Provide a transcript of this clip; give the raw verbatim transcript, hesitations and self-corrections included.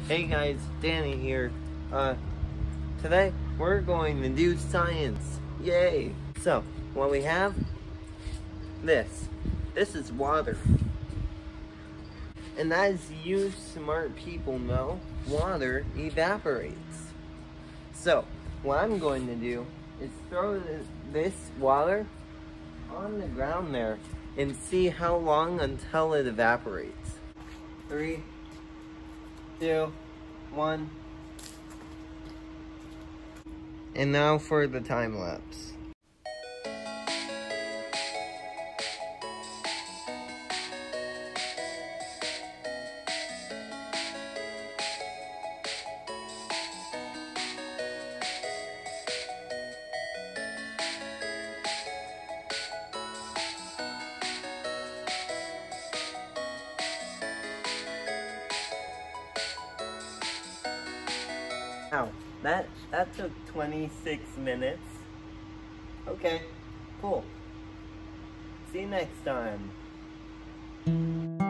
Hey guys, Danny here. Uh, today we're going to do science. Yay! So, what we have, this. This is water. And as you smart people know, water evaporates. So, what I'm going to do is throw this water on the ground there and see how long until it evaporates. Three, two, one. And now for the time lapse. Wow, that, that took twenty-six minutes. Okay, cool. See you next time.